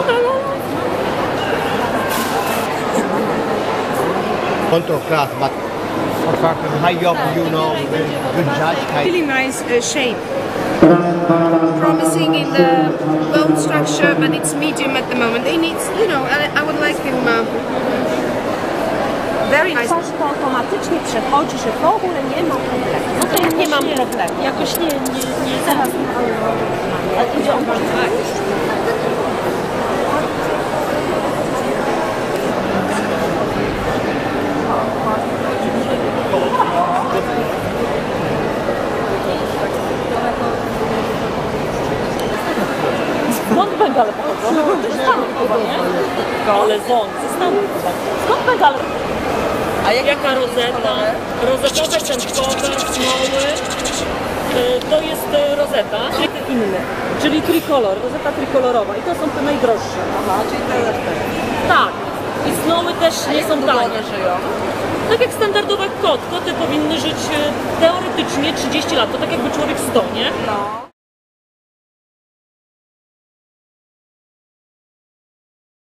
Contour class, but high up, you know, good judge. Really nice shape. Promising in the bone structure, but it's medium at the moment. They need, you know, I would like him. Very nice. To automatycznie przechodzi, że w ogóle nie ma problemu. No to ja nie mam problemu. Jakoś nie zaraz. Ale idzie on bardzo. Skąd Bengale pochodzą? Ze Stanów chyba, nie? Ale ze Stanów chyba. Skąd Bengale? A jaka rozeta? Rozetowe, tętkowe, smoły. To jest rozeta. Inny, czyli trikolor, rozeta trikolorowa. I to są te najdroższe. Aha, czyli te Tak. I smoły też nie są tanie. żyją? Tak jak standardowa kot. Koty powinny żyć teoretycznie 30 lat. To tak jakby człowiek 100, nie? No.